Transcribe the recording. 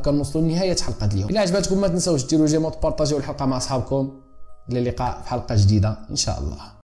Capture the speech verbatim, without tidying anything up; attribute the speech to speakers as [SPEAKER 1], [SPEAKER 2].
[SPEAKER 1] هكا نوصلوا لنهايه حلقه اليوم. الا عجبتكم ما تنساوش ديروا جيم وتبارطاجيو الحلقه مع اصحابكم. الى اللقاء في حلقه جديده ان شاء الله.